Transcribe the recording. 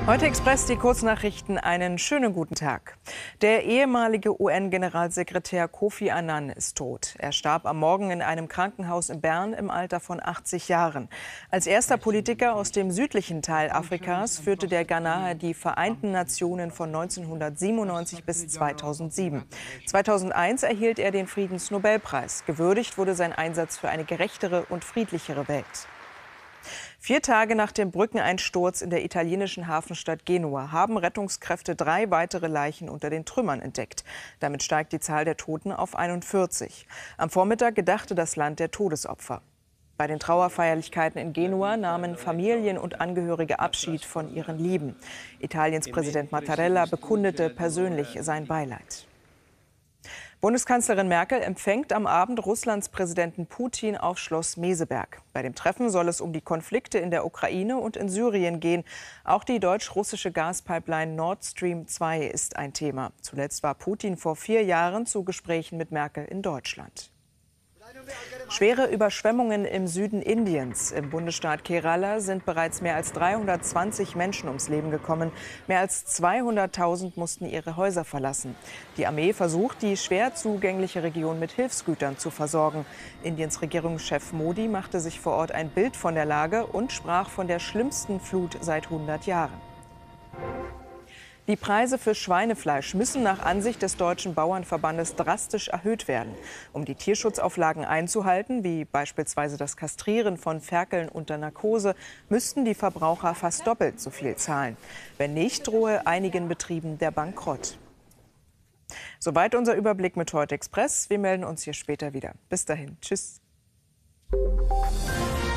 Heute Express die Kurznachrichten. Einen schönen guten Tag. Der ehemalige UN-Generalsekretär Kofi Annan ist tot. Er starb am Morgen in einem Krankenhaus in Bern im Alter von 80 Jahren. Als erster Politiker aus dem südlichen Teil Afrikas führte der Ghanaer die Vereinten Nationen von 1997 bis 2007. 2001 erhielt er den Friedensnobelpreis. Gewürdigt wurde sein Einsatz für eine gerechtere und friedlichere Welt. 4 Tage nach dem Brückeneinsturz in der italienischen Hafenstadt Genua haben Rettungskräfte 3 weitere Leichen unter den Trümmern entdeckt. Damit steigt die Zahl der Toten auf 41. Am Vormittag gedachte das Land der Todesopfer. Bei den Trauerfeierlichkeiten in Genua nahmen Familien und Angehörige Abschied von ihren Lieben. Italiens Präsident Mattarella bekundete persönlich sein Beileid. Bundeskanzlerin Merkel empfängt am Abend Russlands Präsidenten Putin auf Schloss Meseberg. Bei dem Treffen soll es um die Konflikte in der Ukraine und in Syrien gehen. Auch die deutsch-russische Gaspipeline Nord Stream 2 ist ein Thema. Zuletzt war Putin vor 4 Jahren zu Gesprächen mit Merkel in Deutschland. Schwere Überschwemmungen im Süden Indiens. Im Bundesstaat Kerala sind bereits mehr als 320 Menschen ums Leben gekommen. Mehr als 200.000 mussten ihre Häuser verlassen. Die Armee versucht, die schwer zugängliche Region mit Hilfsgütern zu versorgen. Indiens Regierungschef Modi machte sich vor Ort ein Bild von der Lage und sprach von der schlimmsten Flut seit 100 Jahren. Die Preise für Schweinefleisch müssen nach Ansicht des Deutschen Bauernverbandes drastisch erhöht werden. Um die Tierschutzauflagen einzuhalten, wie beispielsweise das Kastrieren von Ferkeln unter Narkose, müssten die Verbraucher fast doppelt so viel zahlen. Wenn nicht, drohe einigen Betrieben der Bankrott. Soweit unser Überblick mit Heute Express. Wir melden uns hier später wieder. Bis dahin. Tschüss.